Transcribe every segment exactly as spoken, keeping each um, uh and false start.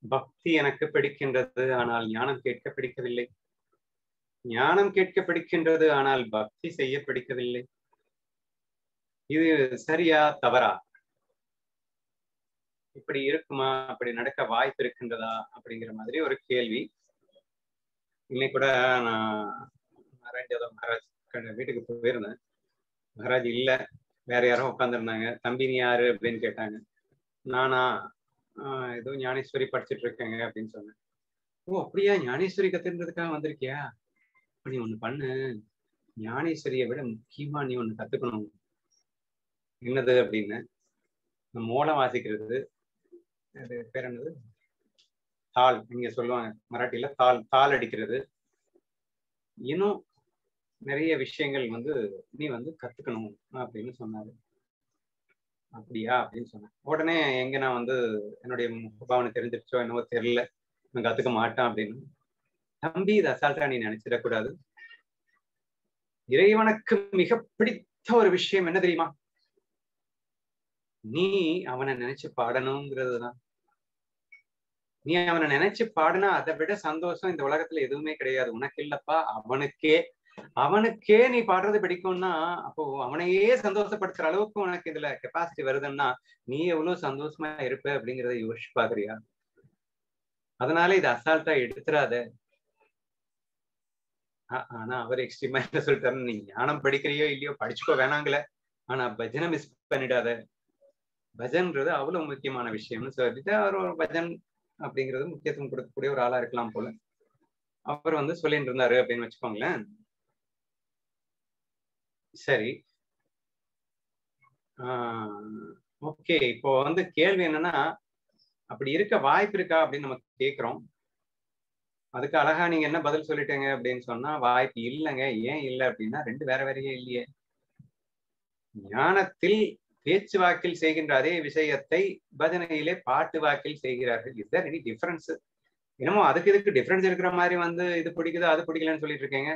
பக்தி எனக்கு பிடிக்கின்றது, ஆனால் ஞானம் கேட்க பிடிக்கவில்லை. ஞானம் கேட்க பிடிக்கின்றது, ஆனால் பக்தி செய்ய பிடிக்கவில்லை. இது சரியா தவறா? இப்படி இருக்குமா? அப்படி நடக்க வாய்ப்பு இருக்கின்றதா? அப்படிங்கிற மாதிரி ஒரு கேள்வி. இன்னைக்கு கூட நான் மகாராஜ் ஏதோ மகாராஜ் வீட்டுக்கு போயிருந்தேன். மகாராஜ் இல்ல, வேற யாரோ உட்காந்துருந்தாங்க. தம்பி நீ யாரு அப்படின்னு கேட்டாங்க. நானா ஆஹ் ஏதோ ஞானேஸ்வரி படிச்சுட்டு இருக்கேங்க அப்படின்னு சொன்னேன். ஓ அப்படியா, ஞானேஸ்வரி கத்துன்றதுக்காக வந்திருக்கியா? நீ ஒண்ணு பண்ணு, ஞானேஸ்வரியை விட முக்கியமா நீ ஒண்ணு கத்துக்கணும். என்னது அப்படின்னு, மூலம் வாசிக்கிறது, அது பேர் என்னது, தாள், நீங்க சொல்லுவாங்க மராட்டியில தாள், தாள் அடிக்கிறது, இன்னும் நிறைய விஷயங்கள் வந்து நீ வந்து கத்துக்கணும் அப்படின்னு சொன்னாரு. அப்படியா அப்படின்னு சொன்னேன். உடனே எங்க நான் வந்து என்னுடைய முகபாவனை தெரிஞ்சிருச்சோ என்னவோ தெரியல, நான் கத்துக்க மாட்டேன் அப்படின்னு. தம்பி இது அசால்ட்டா நீ நினைச்சிடக்கூடாது. இறைவனுக்கு மிக பிடித்த ஒரு விஷயம் என்ன தெரியுமா? நீ அவனை நினைச்சு பாடணுங்கிறதுதான். நீ அவனை நினைச்சு பாடுனா அதை விட சந்தோஷம் இந்த உலகத்துல எதுவுமே கிடையாது. உனக்கு இல்லப்பா, அவனுக்கே அவனுக்கே நீ பாடுறது பிடிக்கும்னா, அப்போ அவனையே சந்தோஷப்படுத்துற அளவுக்கு உனக்கு இதுல கெப்பாசிட்டி வருதுன்னா நீ எவ்வளவு சந்தோஷமா இருப்ப அப்படிங்கிறத யோசிச்சு பாக்குறியா? அதனால இது அசால்ட்டா எடுத்துறாத. ஆனா அவர் எக்ஸ்ட்ரீமா என்ன சொல்லிட்டாரு, நீ ஞானம் படிக்கிறியோ இல்லையோ படிச்சுக்கோ வேணாங்கள, ஆனா பஜனை மிஸ் பண்ணிடாத. பஜன்றது அவ்வளவு முக்கியமான விஷயம்னு சொல்லிட்டு அவர் ஒரு பஜன் அப்படிங்கிறது முக்கியத்துவம் கொடுக்கக்கூடிய ஒரு ஆளா இருக்கலாம் போல அவர் வந்து சொல்லிட்டு இருந்தாரு அப்படின்னு வச்சுக்கோங்களேன். சரி, ஆஹ் ஓகே. இப்போ வந்து கேள்வி என்னன்னா, அப்படி இருக்க வாய்ப்பு இருக்கா அப்படின்னு நம்ம கேட்கிறோம். அதுக்கு அழகா நீங்க என்ன பதில் சொல்லிட்டீங்க அப்படின்னு சொன்னா, வாய்ப்பு இல்லைங்க. ஏன் இல்லை அப்படின்னா, ரெண்டு வேற வேறையே இல்லையே. ஞானத்தில் பேச்சு வாக்கில் செய்கின்ற அதே விஷயத்தை பஜனையிலே பாட்டு வாக்கில் செய்கிறார்கள். Is there any difference? என்னமோ அதுக்கு இதுக்கு டிஃபரன்ஸ் இருக்கிற மாதிரி வந்து இது பிடிக்குது அது பிடிக்கலன்னு சொல்லிட்டு இருக்கீங்க.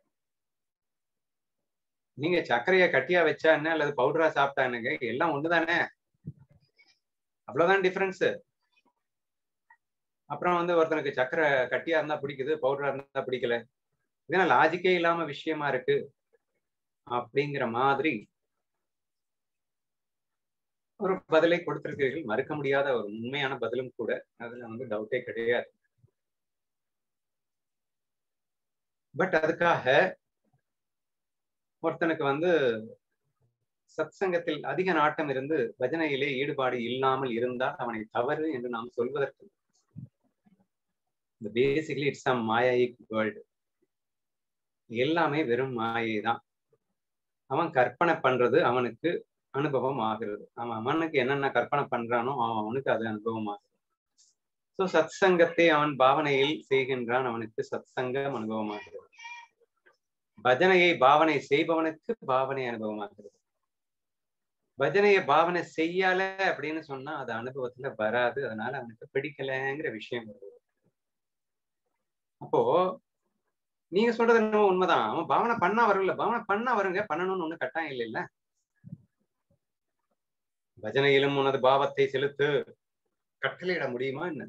நீங்க சர்க்கரையை கட்டியா வச்சா என்ன அல்லது பவுடரா சாப்பிட்டா என்னங்க, எல்லாம் ஒண்ணுதானே, அவ்வளவுதான் டிஃபரன்ஸ். அப்புறம் வந்து ஒருத்தனுக்கு சர்க்கரை கட்டியா இருந்தா பிடிக்குது, பவுடரா இருந்தா பிடிக்கல, இதெல்லாம் லாஜிக்கே இல்லாம விஷயமா இருக்கு அப்படிங்கிற மாதிரி ஒரு பதிலை கொடுத்திருக்கிறீர்கள். மறுக்க முடியாத ஒரு உண்மையான பதிலும் கூட, அதுல வந்து டவுட்டே கிடையாது. பட் அதுக்காக ஒருத்தனுக்கு வந்து சத் சங்கத்தில் அதிக நாட்டம் இருந்து பஜனையிலே ஈடுபாடு இல்லாமல் இருந்தால் அவனை தவறு என்று நாம் சொல்வதற்கு, basically it's a mayaic world. எல்லாமே வெறும் மாயை தான். அவன் கற்பனை பண்றது அவனுக்கு அனுபவம் ஆகிறது. அவன் அவனுக்கு என்னென்ன கற்பனை பண்றானோ அவனுக்கு அது அனுபவம் ஆகுது. சோ சத் சங்கத்தை அவன் பாவனையில் செய்கின்றான், அவனுக்கு சத் சங்கம் அனுபவமாகிறது. பஜனையை பாவனை செய்பவனுக்கு பாவனை அனுபவமாகிறது. பஜனையை பாவனை செய்யல அப்படின்னு சொன்னா அது அனுபவத்துல வராது. அதனால அவனுக்கு பிடிக்கலங்கிற விஷயம் வருது. அப்போ நீங்க சொல்றது என்னமோ உண்மைதான். அவன் பாவனை பண்ணா வரும்ல, பாவனை பண்ணா வருங்க, பண்ணணும்னு ஒண்ணு கட்டாயம் இல்லை இல்ல. பஜனையிலும் உனது பாவத்தை செலுத்து கட்டளையிட முடியுமா என்ன?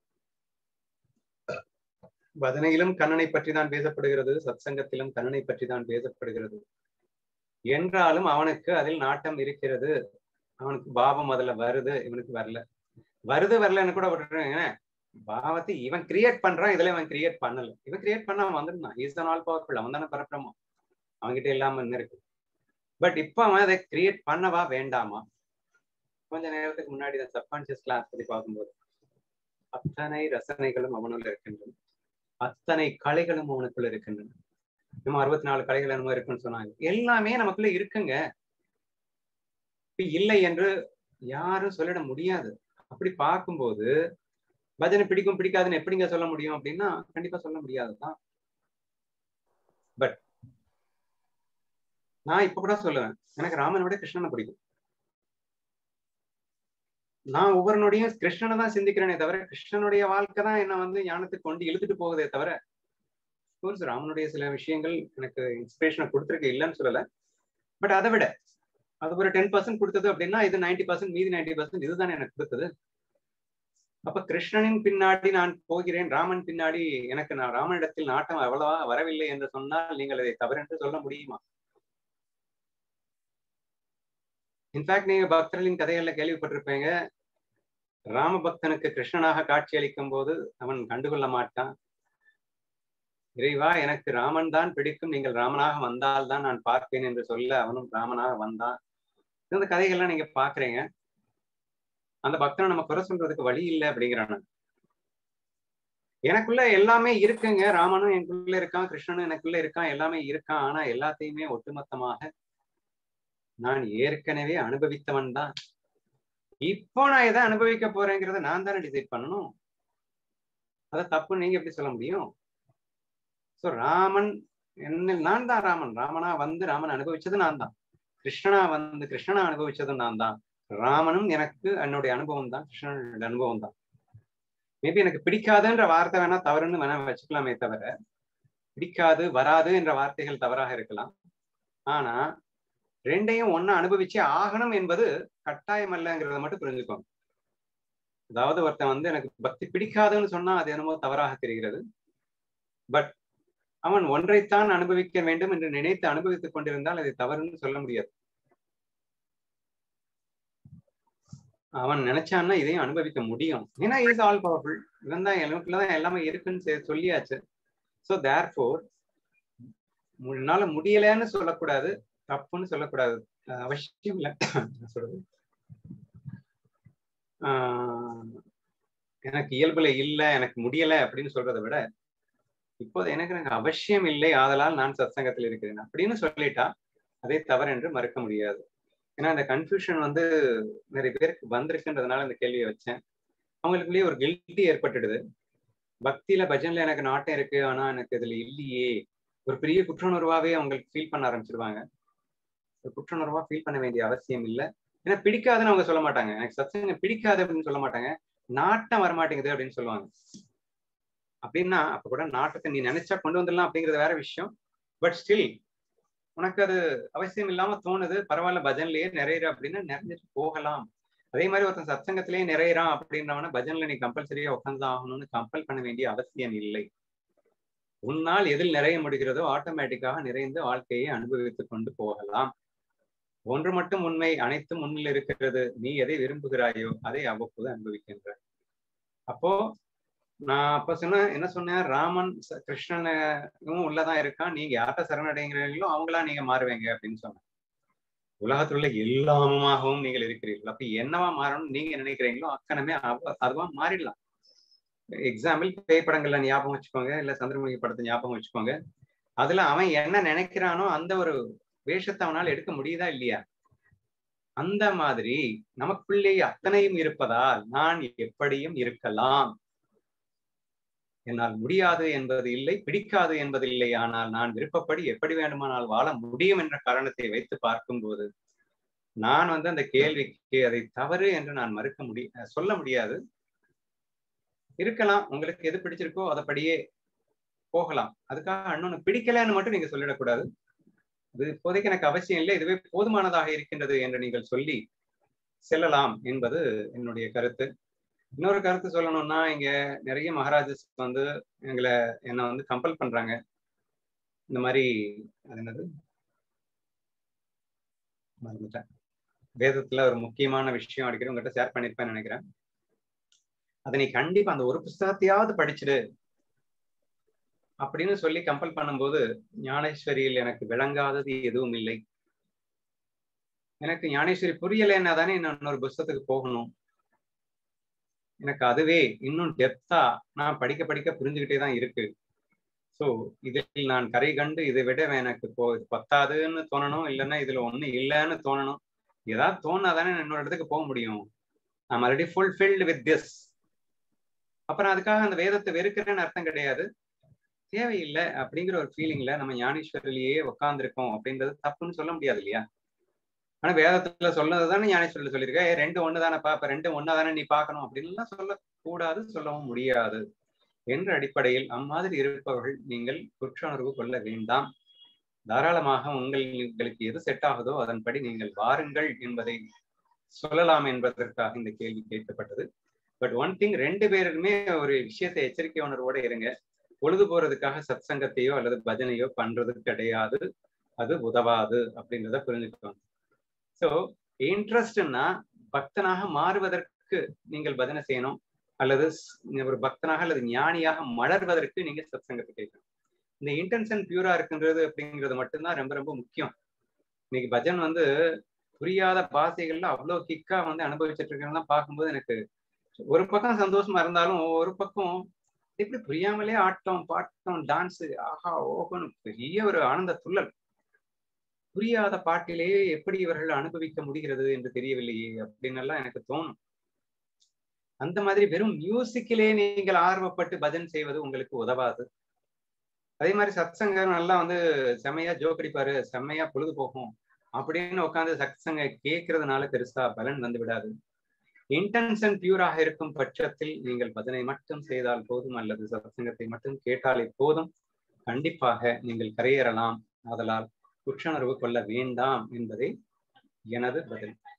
பஜனையிலும் கண்ணனை பற்றி தான் பேசப்படுகிறது, சத் சங்கத்திலும் கண்ணனை பற்றி தான் பேசப்படுகிறது. என்றாலும் அவனுக்கு அதில் நாட்டம் இருக்கிறது. அவனுக்கு பாவம் அதுல வருது, இவனுக்கு வரல. வருது வரலன்னு கூட விட்டுருங்க. பாவத்தை இவன் கிரியேட் பண்றான், இதுல இவன் கிரியேட் பண்ணல. இவன் கிரியேட் பண்ண அவன் வந்துருந்தான். Is the all powerful. அவன் தானே பரப்பிரமம், அவன்கிட்ட இல்லாம என்ன இருக்கு? பட் இப்ப அவன் அதை கிரியேட் பண்ணவா வேண்டாமா? கொஞ்ச நேரத்துக்கு முன்னாடி தான் சப்கான்சியஸ் கிளாஸ் பத்தி பார்க்கும்போது அத்தனை ரசனைகளும் அவனுள்ள இருக்கின்றன, அத்தனை கலைகளும் அவனுக்குள்ள இருக்கின்றன. நம்ம அறுபத்தி நாலு கலைகள் என்னமோ இருக்குன்னு சொன்னாங்க. எல்லாமே நமக்குள்ள இருக்குங்க, இல்லை என்று யாரும் சொல்லிட முடியாது. அப்படி பார்க்கும்போது பஜனை பிடிக்கும் பிடிக்காதுன்னு எப்படிங்க சொல்ல முடியும் அப்படின்னா கண்டிப்பா சொல்ல முடியாதுதான். பட் நான் இப்ப கூட சொல்லுவேன், எனக்கு ராமனை விட கிருஷ்ணனை பிடிக்கும். நான் ஒவ்வொரு நொடியும் கிருஷ்ணனை தான் சிந்திக்கிறேனே தவிர, கிருஷ்ணனுடைய வாழ்க்கை தான் என்ன வந்து ஞானத்துக்கு கொண்டு இழுத்துட்டு போகுதே தவிர, ராமனுடைய சில விஷயங்கள் எனக்கு இன்ஸ்பிரேஷனை கொடுத்துருக்கு, இல்லைன்னு சொல்லல. பட் அதை விட அது ஒரு டென் பர்சன்ட் கொடுத்தது அப்படின்னா இது நைன்டி பர்சன்ட், மீதி நைன்டி பர்சன்ட் இதுதானே எனக்கு கொடுத்தது. அப்ப கிருஷ்ணனின் பின்னாடி நான் போகிறேன், ராமன் பின்னாடி எனக்கு நான் ராமனிடத்தில் நாட்டம் அவ்வளவா வரவில்லை என்று சொன்னால் நீங்கள் அதை தவறென்று சொல்ல முடியுமா? இன்ஃபேக்ட் நீங்க பக்தர்களின் கதைகள்ல கேள்விப்பட்டிருப்பீங்க, ராம பக்தனுக்கு கிருஷ்ணனாக காட்சி அளிக்கும் போது அவன் கண்டுகொள்ள மாட்டான். இறைவா எனக்கு ராமன் தான் பிடிக்கும், நீங்கள் ராமனாக வந்தால் தான் நான் பார்ப்பேன் என்று சொல்ல அவனும் ராமனாக வந்தான். இந்த கதைகள்லாம் நீங்க பாக்குறீங்க. அந்த பக்தனை நம்ம குறை சொல்றதுக்கு வழி இல்லை அப்படிங்கிறான. எனக்குள்ள எல்லாமே இருக்குங்க, ராமனும் எனக்குள்ள இருக்கான், கிருஷ்ணனும் எனக்குள்ள இருக்கான், எல்லாமே இருக்கான். ஆனா எல்லாத்தையுமே ஒட்டுமொத்தமாக நான் ஏற்கனவே அனுபவித்தவன் தான். இப்போ நான் எதை அனுபவிக்க போறேங்கிறத நான் தானே டிசைட் பண்ணணும். அதை தப்பு நீங்க எப்படி சொல்ல முடியும்? சோ ராமன் என்ன, நான் தான் ராமன். ராமனா வந்து ராமன் அனுபவிச்சது நான் தான். கிருஷ்ணனா வந்து கிருஷ்ணனா அனுபவிச்சதும் நான் தான். ராமனும் எனக்கு என்னுடைய அனுபவம் தான், கிருஷ்ணனுடைய அனுபவம் தான். மேபி எனக்கு பிடிக்காதுன்ற வார்த்தை வேணா தவறுன்னு வேணா வச்சுக்கலாமே தவிர, பிடிக்காது வராது என்ற வார்த்தைகள் தவறாக இருக்கலாம். ஆனா ரெண்டையும் ஒன்னா அனுபவிச்சே ஆகணும் என்பது கட்டாயம் அல்லங்கிறத மட்டும் புரிஞ்சுக்கோங்க. அதாவது ஒருத்தன் வந்து எனக்கு பக்தி பிடிக்காதுன்னு சொன்னா அது என்னமோ தவறாக தெரிகிறது. பட் அவன் ஒன்றைத்தான் அனுபவிக்க வேண்டும் என்று நினைத்து அனுபவித்துக் கொண்டிருந்தால் அதை தவறுன்னு சொல்ல முடியாது. அவன் நினைச்சான்னா இதையும் அனுபவிக்க முடியும். ஏன்னா இஸ் ஆல் பவர்ஃபுல். இவன் தான் எனக்குள்ளதான் எல்லாமே இருக்குன்னு சொல்லியாச்சு. ஸோ தேர்ஃபோர் முன்னால முடியலன்னு சொல்லக்கூடாது, தப்புன்னு சொல்லக்கூடாது. அவசியம் இல்லை சொல்றது. ஆஹ் எனக்கு இயல்புல இல்லை, எனக்கு முடியலை அப்படின்னு சொல்றதை விட, இப்போது எனக்கு எனக்கு அவசியம் இல்லை, ஆதலால் நான் சத்சங்கத்தில் இருக்கிறேன் அப்படின்னு சொல்லிட்டா அதை தவறு என்று மறுக்க முடியாது. ஏன்னா அந்த கன்ஃபியூஷன் வந்து நிறைய பேருக்கு வந்திருக்குன்றதுனால இந்த கேள்வியை வச்சேன். அவங்களுக்குள்ளேயே ஒரு கில்ட்டி ஏற்பட்டுடுது. பக்தியில பஜன்ல எனக்கு நாட்டம் இருக்கு, ஆனா எனக்கு இதுல இல்லையே, ஒரு பெரிய குற்றுணர்வாவே அவங்களுக்கு ஃபீல் பண்ண ஆரம்பிச்சிருவாங்க. ஒரு குற்றுணர்வா ஃபீல் பண்ண வேண்டிய அவசியம் இல்லை. ஏன்னா பிடிக்காதுன்னு அவங்க சொல்ல மாட்டாங்க, எனக்கு சத்சங்கம் பிடிக்காது அப்படின்னு சொல்ல மாட்டாங்க, நாட்டம் வரமாட்டேங்குது அப்படின்னு சொல்லுவாங்க. அப்படின்னா அப்ப கூட நாட்டத்தை நீ நினைச்சா கொண்டு வந்துடலாம் அப்படிங்கிறது வேற விஷயம். பட் ஸ்டில் உனக்கு அது அவசியம் இல்லாம தோணுது, பரவாயில்ல பஜன்லயே நிறையிற அப்படின்னா நிறைஞ்சிட்டு போகலாம். அதே மாதிரி ஒருத்தன் சத்சங்கத்திலேயே நிறையிறான் அப்படின்றவன பஜன்ல நீ கம்பல்சரியா உட்காந்து ஆகணும்னு கம்பல் பண்ண வேண்டிய அவசியம் இல்லை. உன்னால் எதில் நிறைய முடிகிறதோ ஆட்டோமேட்டிக்காக நிறைந்து வாழ்க்கையை அனுபவித்துக் கொண்டு போகலாம். ஒன்று மட்டும் உண்மை, அனைத்தும் முன்னில் இருக்கிறது. நீ எதை விரும்புகிறாயோ அதை அவ்வப்போது அனுபவிக்கின்ற. அப்போ நான் அப்ப சொன்ன என்ன சொன்னேன், ராமன் கிருஷ்ணனும் உள்ளதான் இருக்கான், நீங்க யார்கிட்ட சரணடைங்கிறீங்களோ அவங்களா நீங்க மாறுவீங்க அப்படின்னு சொன்னேன். உலகத்தில் உள்ள எல்லாமாகவும் நீங்கள் இருக்கிறீர்கள். அப்ப என்னவா மாறணும்னு நீங்க நினைக்கிறீங்களோ அக்கணமே அதுவா மாறிடலாம். எக்ஸாம்பிள் பேய் படங்கள்ல ஞாபகம் வச்சுக்கோங்க, இல்ல சந்திரமுகி படத்தை ஞாபகம் வச்சுக்கோங்க. அதுல அவன் என்ன நினைக்கிறானோ அந்த ஒரு வேஷத்தை அவனால் எடுக்க முடியுதா இல்லையா? அந்த மாதிரி நமக்குள்ளே அத்தனையும் இருப்பதால் நான் எப்படியும் இருக்கலாம். என்னால் முடியாது என்பது இல்லை, பிடிக்காது என்பது இல்லை. ஆனால் நான் விருப்பப்படி எப்படி வேண்டுமானால் வாழ முடியும் என்ற காரணத்தை வைத்து பார்க்கும்போது நான் வந்து அந்த கேள்விக்கு அதை தவறு என்று நான் மறுக்க முடிய சொல்ல முடியாது. இருக்கலாம், உங்களுக்கு எது பிடிச்சிருக்கோ அதைப்படியே போகலாம். அதுக்காக இன்னொன்னு பிடிக்கலன்னு மட்டும் நீங்க சொல்லிடக்கூடாது. இது இப்போதைக்கு எனக்கு அவசியம் இல்லை, இதுவே போதுமானதாக இருக்கின்றது என்று நீங்கள் சொல்லி செல்லலாம் என்பது என்னுடைய கருத்து. இன்னொரு கருத்து சொல்லணும்னா, இங்க நிறைய மகாராஜஸ் வந்து எங்களை என்னை வந்து கம்பல் பண்றாங்க. இந்த மாதிரி அது என்னது மறந்துட்டேன், வேதத்துல ஒரு முக்கியமான விஷயம் அடிக்கடி உங்ககிட்ட ஷேர் பண்ணிருப்பேன்னு நினைக்கிறேன். அதை நீ கண்டிப்பா அந்த ஒரு புஸ்தகத்தையாவது படிச்சுடு அப்படின்னு சொல்லி கம்பல் பண்ணும்போது, ஞானேஸ்வரியில் எனக்கு விளங்காதது எதுவும் இல்லை. எனக்கு ஞானேஸ்வரி புரியலைன்னா தானே நான் இன்னொரு புஸ்தகத்துக்கு போகணும். எனக்கு அதுவே இன்னும் டெப்தா நான் படிக்க படிக்க புரிஞ்சுக்கிட்டே தான் இருக்கு. ஸோ இதில் நான் கரை கண்டு இதை விட எனக்கு போ பத்தாதுன்னு தோணணும், இல்லைன்னா இதுல ஒண்ணு இல்லைன்னு தோணணும். ஏதாவது தோணாதானே இன்னொரு இடத்துக்கு போக முடியும். I'm already fulfilled with this. அப்புறம் அதுக்காக அந்த வேதத்தை வெறுக்கிறேன்னு அர்த்தம் கிடையாது. தேவையில்லை அப்படிங்கிற ஒரு ஃபீலிங்ல நம்ம ஞானேஸ்வரிலேயே உட்காந்துருக்கோம் அப்படின்றது தப்புன்னு சொல்ல முடியாது இல்லையா? ஆனா வேதத்துல சொன்னதுதானே ஞானேஸ்வரில் சொல்லியிருக்கேன், ரெண்டு ஒண்ணு தானே பாப்ப, ரெண்டு ஒண்ணா தானே நீ பார்க்கணும் அப்படின்லாம் சொல்லக்கூடாது, சொல்லவும் முடியாது என்ற அடிப்படையில் அம்மாதிரி இருப்பவர்கள் நீங்கள் குற்றுணர்வு கொள்ள வேண்டாம். தாராளமாக உங்களுக்கு எது செட் ஆகுதோ அதன்படி நீங்கள் வாருங்கள் என்பதை சொல்லலாம் என்பதற்காக இந்த கேள்வி கேட்கப்பட்டது. பட் ஒன் திங், ரெண்டு பேருக்குமே ஒரு விஷயத்தை எச்சரிக்கை உணர்வோட இருங்க. பொழுது போறதுக்காக சத் சங்கத்தையோ அல்லது பஜனையோ பண்றது கிடையாது, அது உதவாது அப்படின்றத புரிஞ்சுக்கணும். ஸோ இன்ட்ரெஸ்ட்னா பக்தனாக மாறுவதற்கு நீங்கள் பஜனை செய்யணும், அல்லது ஒரு பக்தனாக அல்லது ஞானியாக மலர்வதற்கு நீங்க சத் சங்கத்தை கேட்கணும். இந்த இன்டென்ஷன் பியூரா இருக்குன்றது அப்படிங்கிறது மட்டும்தான் ரொம்ப ரொம்ப முக்கியம். இன்னைக்கு பஜன் வந்து புரியாத பாஷைகள்ல அவ்வளவு கிக்கா வந்து அனுபவிச்சுட்டு இருக்கிறதெல்லாம் பார்க்கும்போது எனக்கு ஒரு பக்கம் சந்தோஷமா இருந்தாலும் ஒரு பக்கம் எப்படி புரியாமலே ஆட்டம் பாட்டம் டான்ஸ் ஆஹா ஓகோன்னு பெரிய ஒரு ஆனந்த துள்ளல். புரியாத பாட்டிலேயே எப்படி இவர்கள் அனுபவிக்க முடிகிறது என்று தெரியவில்லையே அப்படின்னு எல்லாம் எனக்கு தோணும். அந்த மாதிரி வெறும் மியூசிக்கிலே நீங்கள் ஆர்வப்பட்டு பஜன் செய்வது உங்களுக்கு உதவாது. அதே மாதிரி சத் சங்கம் நல்லா வந்து செம்மையா ஜோக் அடிப்பாரு, செம்மையா பொழுது போகும் அப்படின்னு உட்காந்து சத் சங்க கேட்கறதுனால பெருசா பலன் வந்து விடாது. இன்டென்ஷன் பியூராக இருக்கும் பட்சத்தில் நீங்கள் பஜனை மட்டும் செய்தால் போதும், அல்லது சத்சங்கத்தை மட்டும் கேட்டாலே போதும், கண்டிப்பாக நீங்கள் கரையேறலாம். ஆதலால் குற்றுணர்வு கொள்ள வேண்டாம் என்பதே எனது பதில்.